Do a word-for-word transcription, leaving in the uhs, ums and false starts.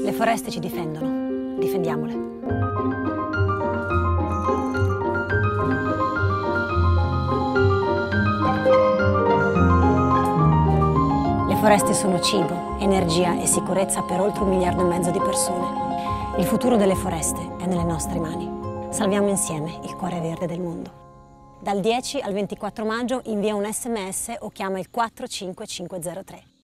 Le foreste ci difendono, difendiamole. Le foreste sono cibo, energia e sicurezza per oltre un miliardo e mezzo di persone. Il futuro delle foreste è nelle nostre mani. Salviamo insieme il cuore verde del mondo. Dal dieci al ventiquattro maggio invia un S M S o chiama il quattro cinque cinque zero tre.